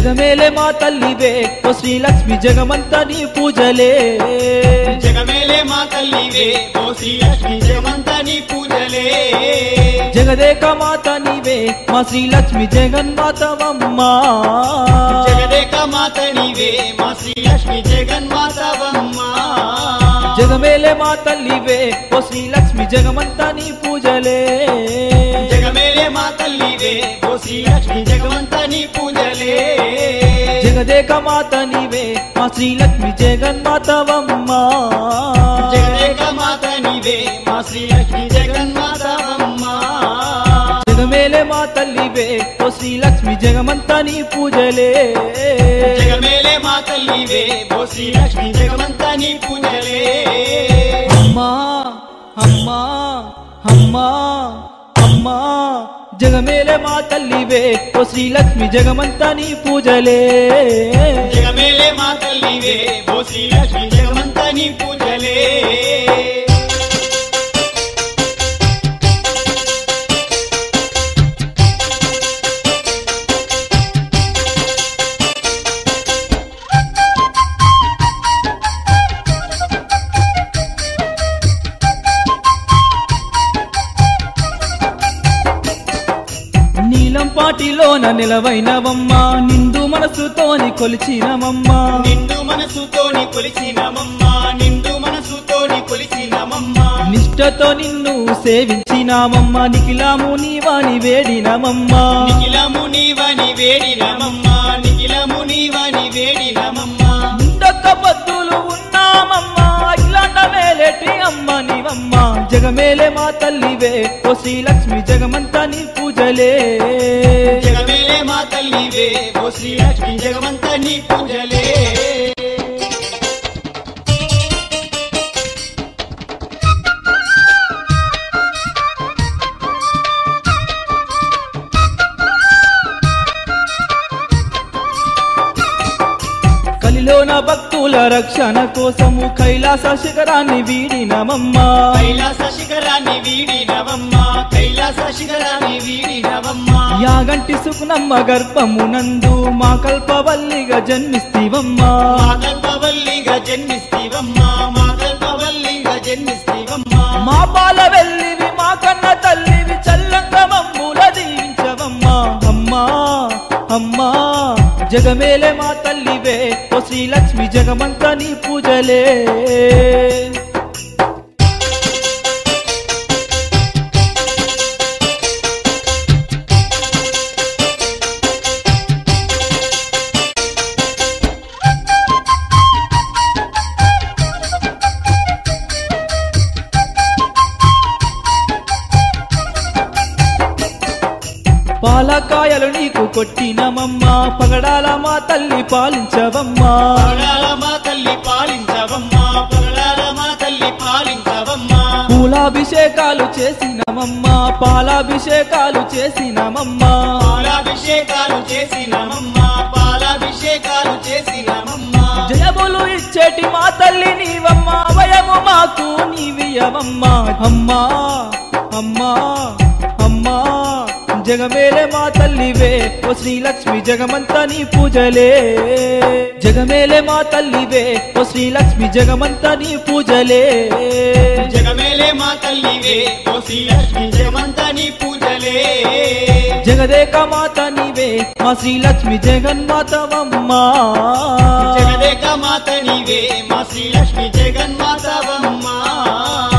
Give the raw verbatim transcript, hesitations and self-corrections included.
జగమేలే మా తల్లివే ఓ శ్రీలక్ష్మి జగమంతా నీ పూజలే జగమేలే మా తల్లివే ఓ శ్రీలక్ష్మి జగమంతా నీ పూజలే జగదేక మాత నీవే మా శ్రీలక్ష్మి జగన్మాతవమ్మా జగదేక మాత నీవే మా శ్రీలక్ష్మి జగన్మాతవమ్మా జగమేలే మా తల్లివే ఓ శ్రీలక్ష్మి జగమంతా నీ పూజలే జగమేలే మా తల్లివే ఓ శ్రీలక్ష్మి జగమంతా నీ పూజలే జగదేక మాత నీవే మా శ్రీలక్ష్మి జగన్మాతవమ్మా జగదేక మాత నీవే మా శ్రీలక్ష్మి జగన్మాతవమ్మా జగమేలే మా తల్లివే ఓ శ్రీలక్ష్మి జగమంతా నీ పూజలే జగమేలే మా తల్లివే ఓ శ్రీలక్ష్మి జగమంతా నీ పూజలే అమ్మా అమ్మా అమ్మా అమ్మా జగమేలే మా తల్లివే ఓ శ్రీలక్ష్మి జగమంతా నీ పూజలే జగమేలే మా తల్లివే ఓ శ్రీలక్ష్మి జగమంతా నీ పూజలే పాటిలోన నిలవైనవమ్మా నిండు మనసుతోని కొలిచినమమ్మా నిండు మనసుతోని కొలిచినమమ్మా నిండు మనసుతోని కొలిచినమమ్మా నిష్ఠతో నిన్ను సేవించినామమ్మా నిఖిలాము నీవాని వేడినమమ్మా నిఖిలము నీవని వేడినమమ్మా నిఖిలము నీవని వేడినమమ్మా ముందొక్క పద్దులు ఉన్నామమ్మా ఇలాంట మేలేటి అమ్మ నీవమ్మా జగమేలే మా తల్లివే ఓ శ్రీలక్ష్మి జగమంతా నీ పూజలే జగమేలే మా తల్లివే ఓ శ్రీలక్ష్మి జగమంతా నీ పూజలే కలిలోన భక్తుల రక్షణ కోసము కైలాస శిఖరాన్ని వీడినమమ్మా కైలాస శిఖరాన్ని వీడినవమ్మా కైలాస శిఖరాన్ని వీడినవమ్మా యాగంటి సుకునమ్మ గర్భమునందు మా కల్పవల్లిగా జన్మిస్తివమ్మా మా కల్పవల్లిగా జన్మిస్తివమ్మా మా కల్పవల్లిగా జన్మిస్తివమ్మా మా పాల వెల్లివి మా కన్న తల్లివి చల్లంగా మమ్ముల దీవించవమ్మా అమ్మా అమ్మా జగమేలే మా తల్లివే ఓ శ్రీలక్ష్మి జగమంతా నీ పూజలే పాలకాయలు నీకు కొట్టినమమ్మా పగడాల మా తల్లి పాలించవమ్మా పగడాల మా తల్లి పాలించవమ్మా పగడాల మా తల్లి పాలించవమ్మా పూలాభిషేకాలు చేసినమమ్మా పాలాభిషేకాలు చేసినమమ్మా పాలాభిషేకాలు చేసినమమ్మా పాలాభిషేకాలు చేసినమమ్మా జయములు ఇచ్చేటి మా తల్లి నీవమ్మా భయము మాకు నీవియవమ్మా అమ్మా అమ్మా అమ్మా జగమేలే మా తల్లివే ఓ శ్రీలక్ష్మి జగమంతా నీ పూజలే జగమేలే మా తల్లివే ఓ శ్రీలక్ష్మి జగమంతా నీ పూజలే జగమేలే మా తల్లివే ఓ శ్రీలక్ష్మి జగమంతా నీ పూజలే జగదేక మాత నీవే మా శ్రీలక్ష్మి జగన్మాతవమ్మా జగదేక మాత నీవే మా శ్రీలక్ష్మి జగన్మాతవమ్మా